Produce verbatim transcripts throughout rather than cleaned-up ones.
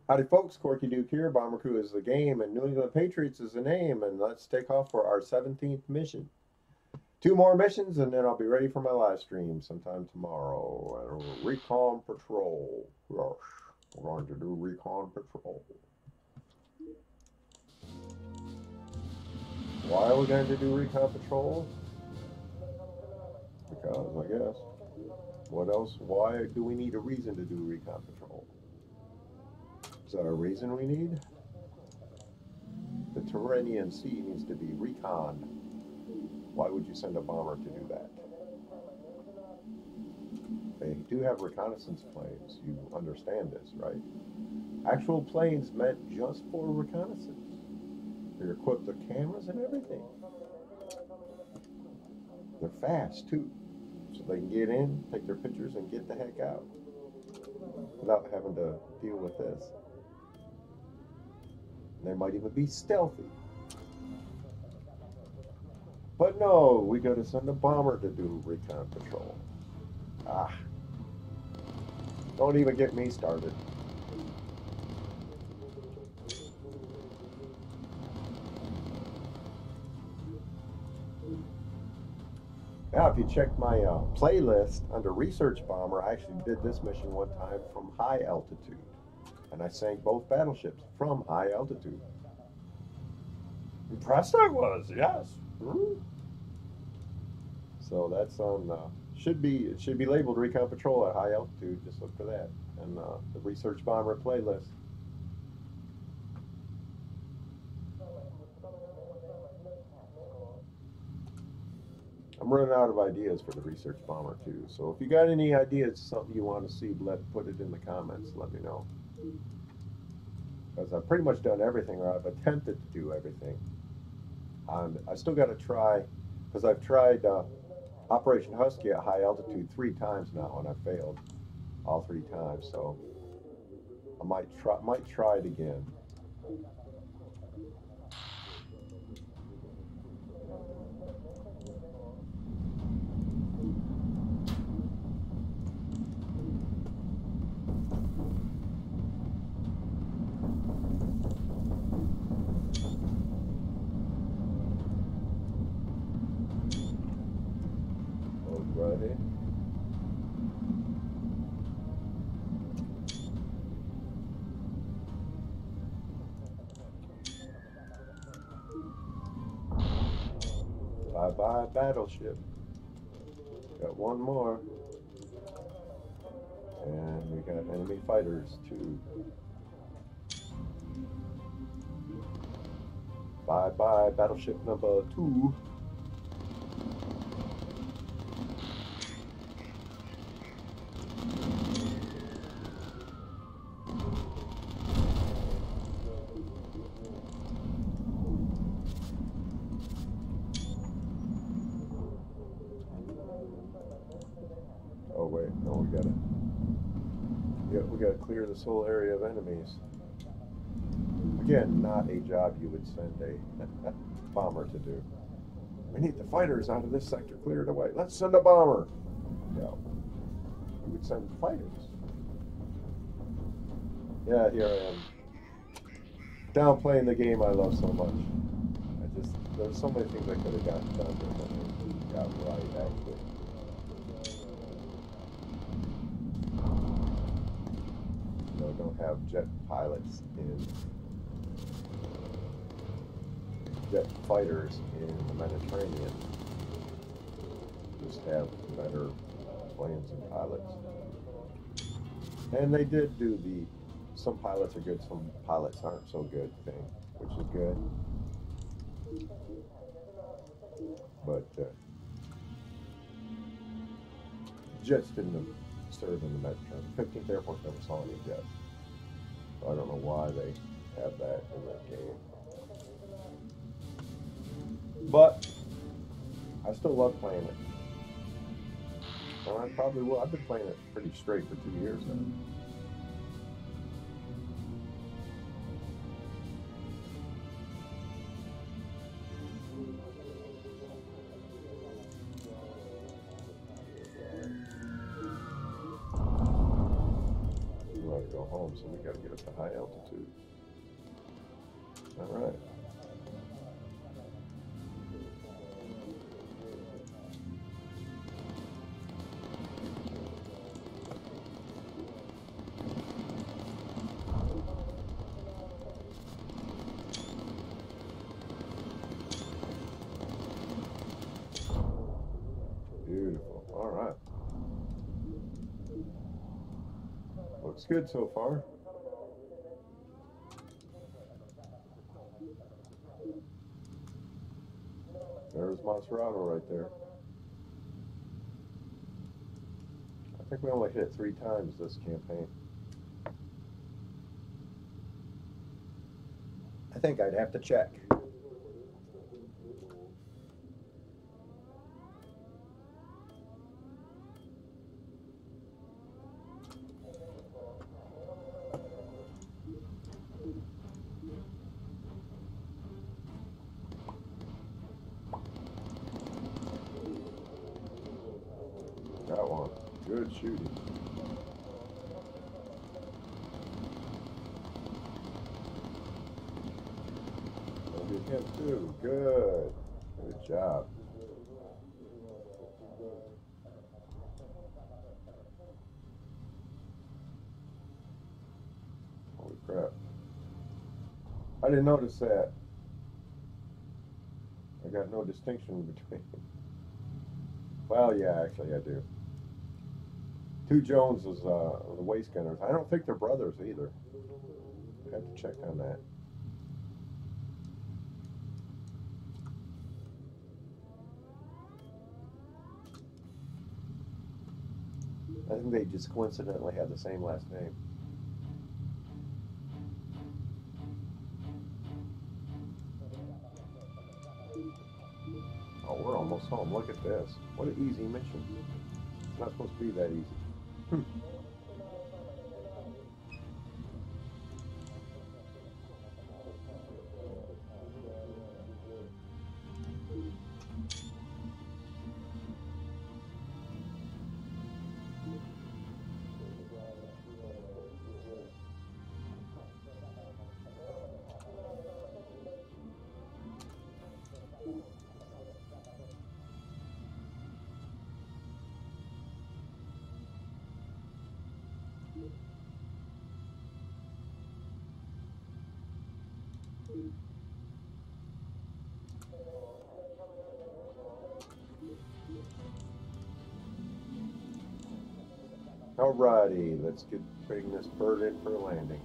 Howdy folks, Corky Duke here. Bomber Crew is the game and New England Patriots is the name, and let's take off for our seventeenth mission. Two more missions and then I'll be ready for my live stream sometime tomorrow. Recon Patrol. Gosh, we're going to do Recon Patrol. Why are we going to do Recon Patrol? Because, I guess. What else? Why do we need a reason to do Recon Patrol? Is that a reason we need? The Tyrrhenian Sea needs to be reconned. Why would you send a bomber to do that? They do have reconnaissance planes. You understand this, right? Actual planes meant just for reconnaissance. They're equipped with cameras and everything. They're fast, too. So they can get in, take their pictures, and get the heck out without having to deal with this. They might even be stealthy. But no, we got to send a bomber to do recon patrol. Ah. Don't even get me started. Now, if you check my uh, playlist under Research Bomber, I actually did this mission one time from high altitude. And I sank both battleships from high altitude. Impressed I was, yes. Hmm? So that's on, uh, should be, it should be labeled Recon Patrol at high altitude. Just look for that. And uh, the Research Bomber playlist. I'm running out of ideas for the Research Bomber too. So if you got any ideas, something you want to see, let put it in the comments. Let me know. Because I've pretty much done everything, or I've attempted to do everything. And I still got to try, because I've tried uh, Operation Husky at high altitude three times now, and I failed all three times. So I might try, might try it again. Alrighty. Bye-bye, battleship. Got one more. And we got enemy fighters, too. Bye-bye, battleship number two. Oh wait, no, we gotta, yeah, we gotta clear this whole area of enemies. Again, not a job you would send a bomber to do. We need the fighters out of this sector cleared away. Let's send a bomber. No, we would send fighters. Yeah, here I am, downplaying the game I love so much. I just, there's so many things I could have gotten done that I got right, actually. Don't have jet pilots in jet fighters in the Mediterranean. Just have better planes and pilots. And they did do the some pilots are good, some pilots aren't so good thing, which is good. But uh, jets didn't serve in the Mediterranean. fifteenth Air Force never saw any jets. I don't know why they have that in that game. But I still love playing it. And I probably will. I've been playing it pretty straight for two years now. Right. to go home, so we got to get up to high altitude. All right. Beautiful. All right. Looks good so far. There's Monserrato right there. I think we only hit it three times this campaign. I think I'd have to check. Got one. Good shooting. Maybe him too. Good. Good job. Holy crap. I didn't notice that. I got no distinction between them. Well, yeah, actually I do. Two Joneses, uh, the waist gunners. I don't think they're brothers either. I have to check on that. I think they just coincidentally had the same last name. Oh, we're almost home. Look at this. What an easy mission. It's not supposed to be that easy. Hmm. Alrighty, let's get bring this bird in for a landing.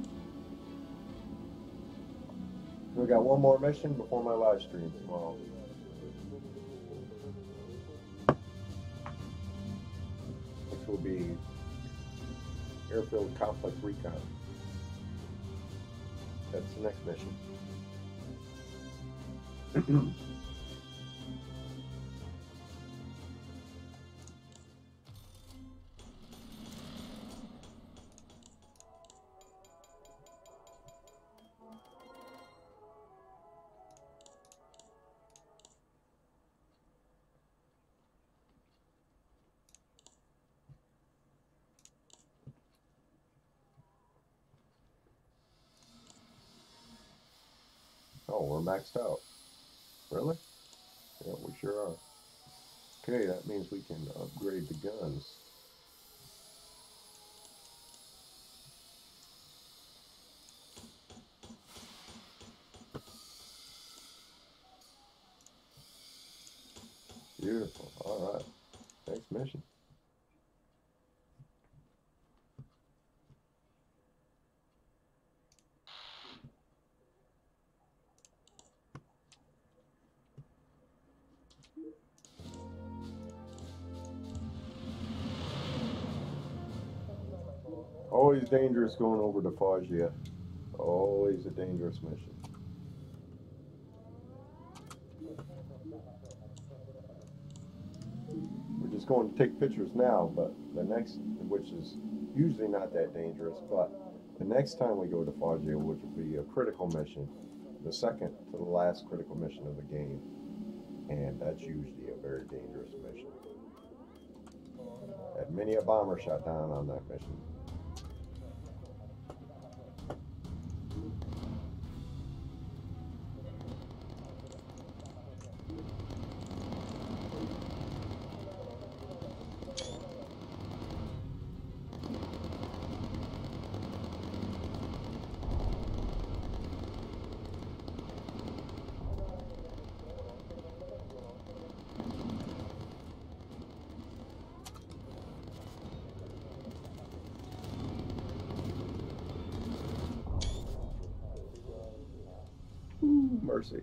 We got one more mission before my live stream tomorrow. Which will be Airfield Complex Recon. That's the next mission. Oh, we're maxed out. Really? Yeah, we sure are. Okay, that means we can upgrade the guns. Beautiful. All right. Next mission. Always dangerous going over to Foggia. Always a dangerous mission. We're just going to take pictures now, but the next, which is usually not that dangerous, but the next time we go to Foggia, which will be a critical mission, the second to the last critical mission of the game, and that's usually a very dangerous mission. Had many a bomber shot down on that mission. mercy.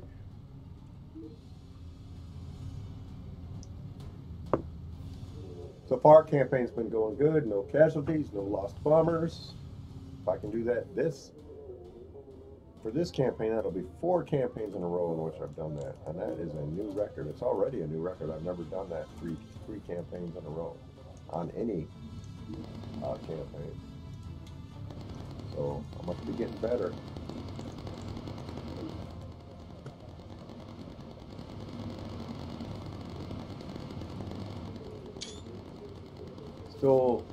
So far, campaign's been going good. No casualties, no lost bombers. If I can do that, this for this campaign, that'll be four campaigns in a row in which I've done that, and that is a new record. It's already a new record. I've never done that three three campaigns in a row on any uh, campaign. So I must be getting better. Still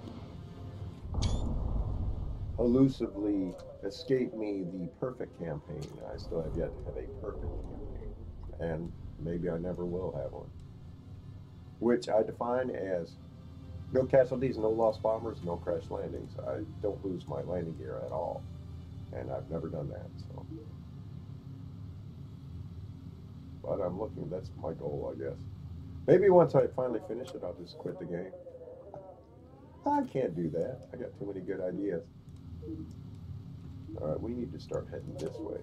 elusively escape me the perfect campaign. I still have yet to have a perfect campaign, and maybe I never will have one, which I define as no casualties, no lost bombers, no crash landings. I don't lose my landing gear at all, and I've never done that. So, but I'm looking. That's my goal, I guess. Maybe once I finally finish it, I'll just quit the game. I can't do that. I got too many good ideas. All right, we need to start heading this way.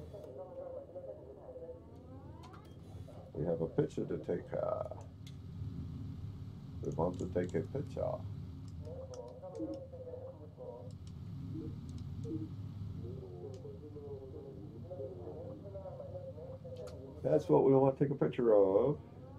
We have a picture to take. Uh, we want to take a picture. That's what we want to take a picture of.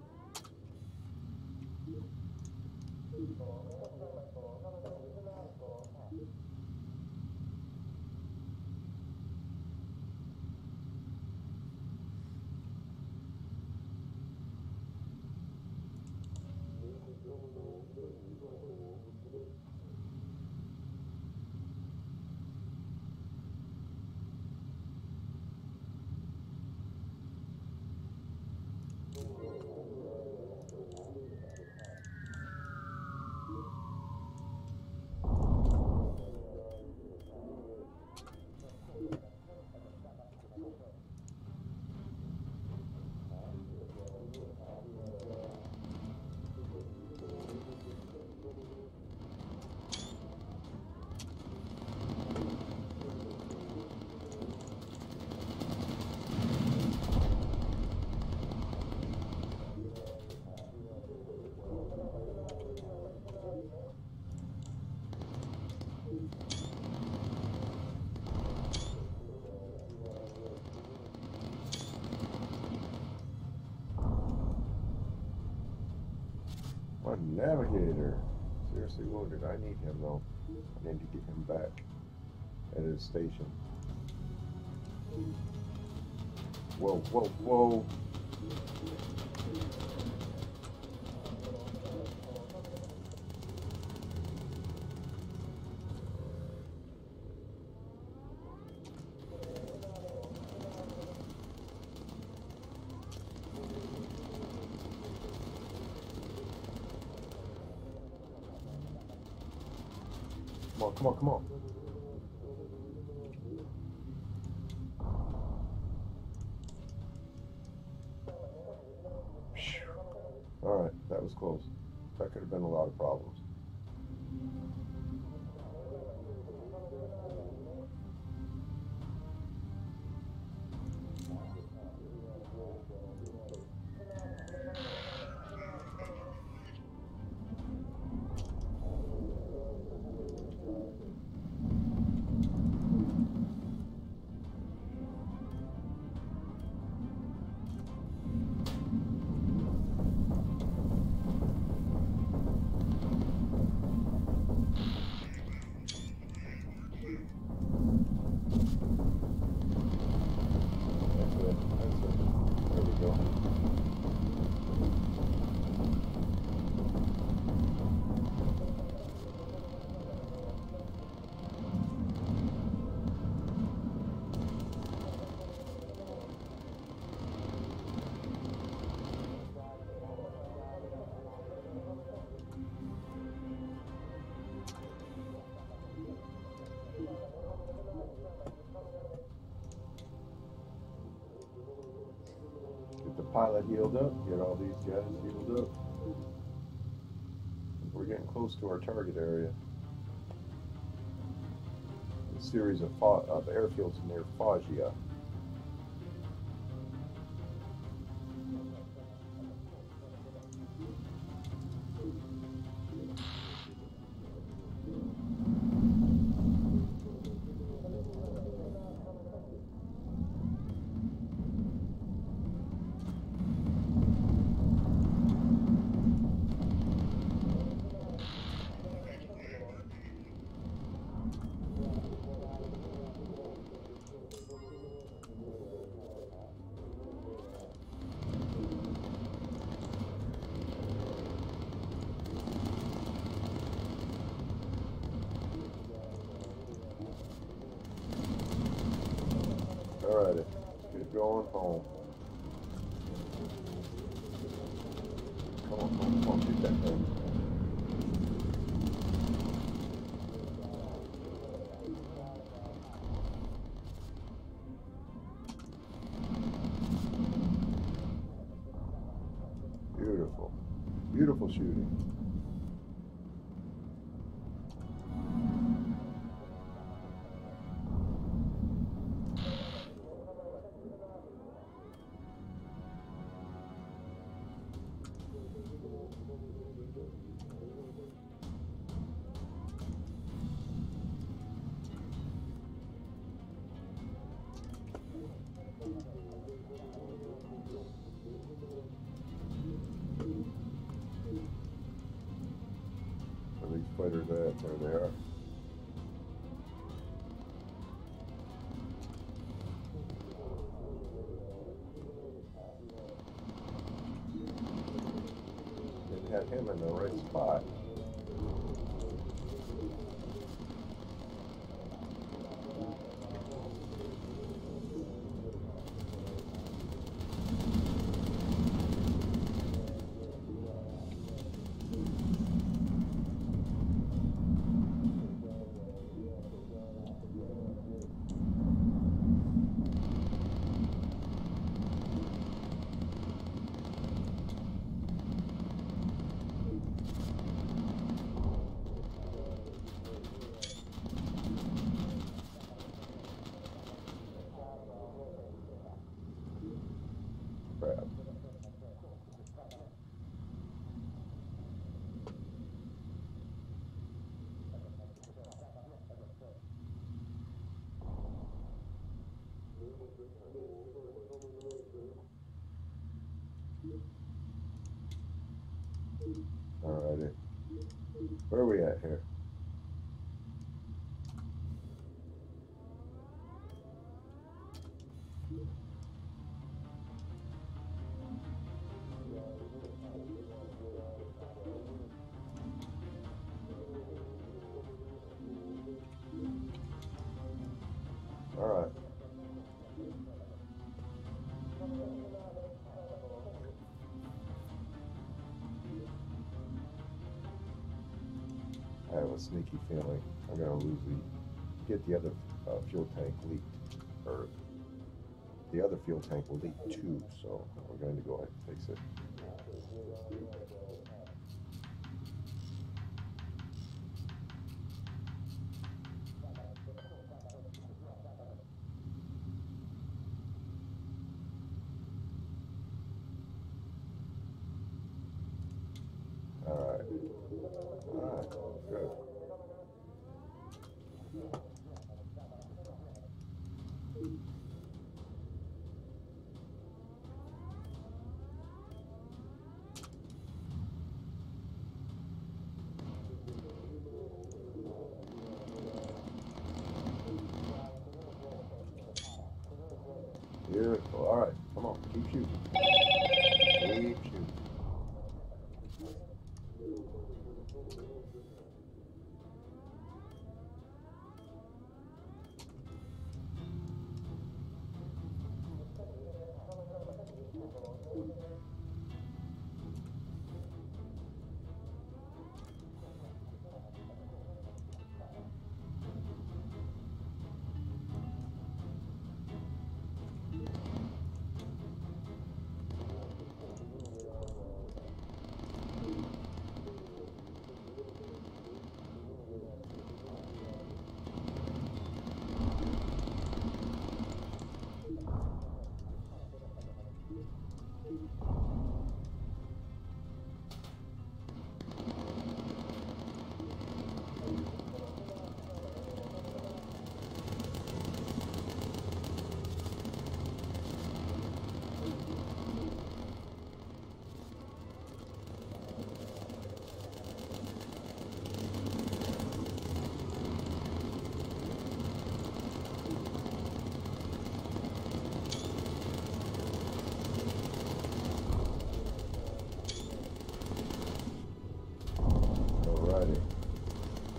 My navigator, seriously wounded. I need him though. I need to get him back at his station. Whoa, whoa, whoa. Come on, come on, come on. All right, that was close. That could have been a lot of problems. Get the pilot healed up, get all these guys healed up. We're getting close to our target area. A series of, of airfields near Foggia. Alrighty, let's get going home. Come on, come on, come on, get that thing. Beautiful, beautiful shooting. Where these fighters at? There they are. Didn't have him in the right spot. Crap. Alrighty. Where are we at here? Alright. I have a sneaky feeling I'm going to lose the, get the other uh, fuel tank leaked, or the other fuel tank will leak too, so we're going to go ahead and fix it. Alright. Alright, good. Beautiful. Alright, come on, keep shooting. Keep shooting.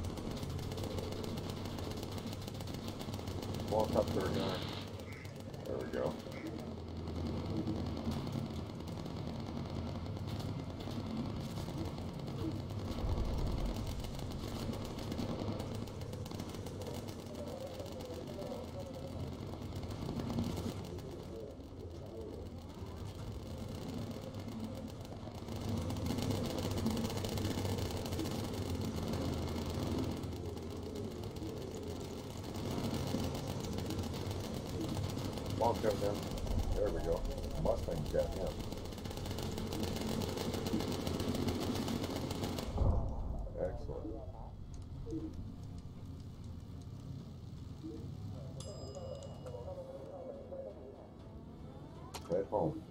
Walk up there, guy. There we go. Long time down. There we go. Mustang jet, yeah. Excellent. Head home.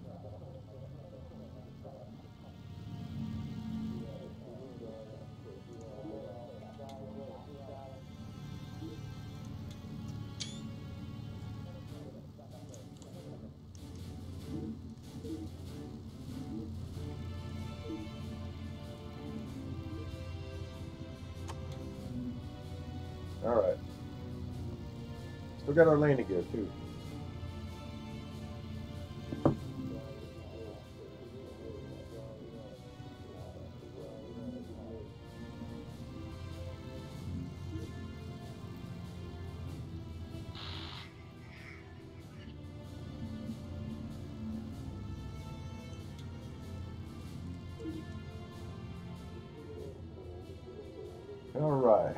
All right. Still got our landing gear too. All right.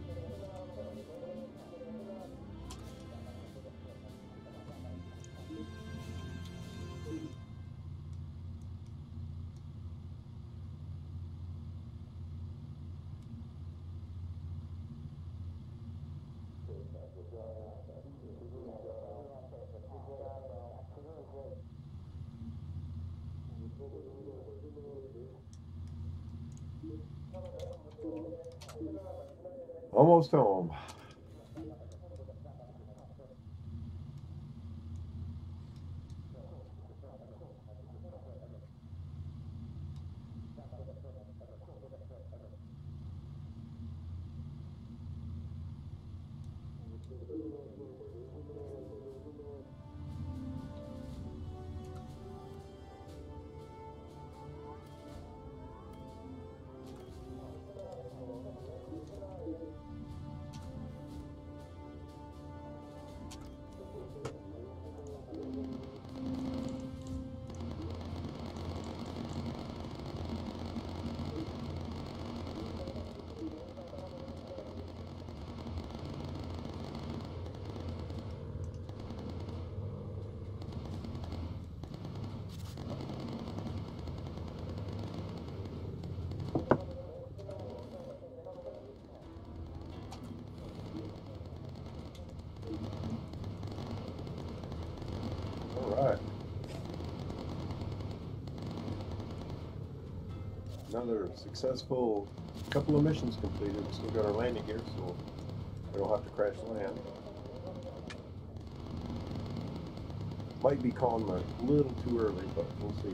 Almost home. Alright. Another successful couple of missions completed. We still got our landing gear, so we don't have to crash land. Might be calling a little too early, but we'll see.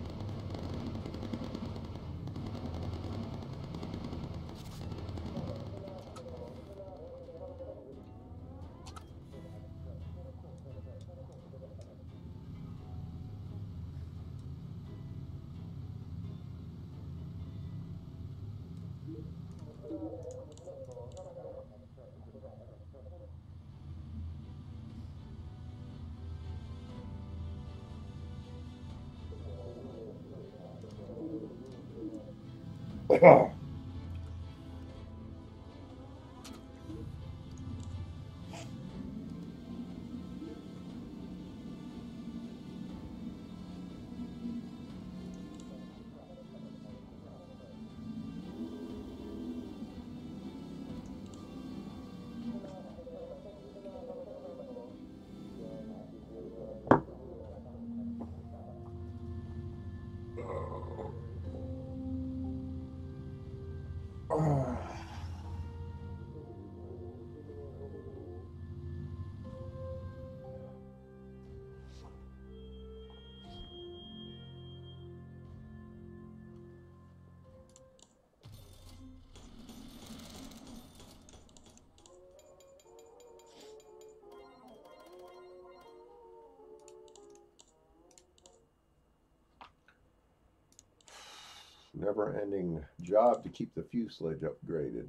never-ending job to keep the fuselage upgraded.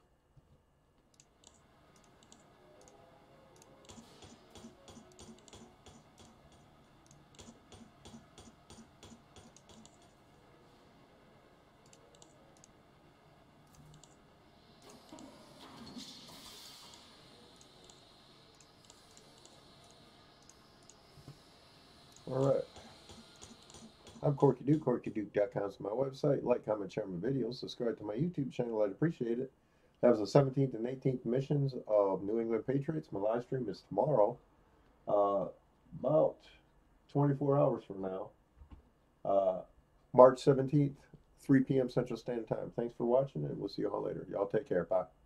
All right. I'm Corky Duke, corky duke dot com is my website. Like, comment, share my videos. Subscribe to my YouTube channel. I'd appreciate it. That was the seventeenth and eighteenth missions of New England Patriots. My live stream is tomorrow, uh, about twenty-four hours from now, uh, March seventeenth, three p m Central Standard Time. Thanks for watching, and we'll see you all later. Y'all take care. Bye.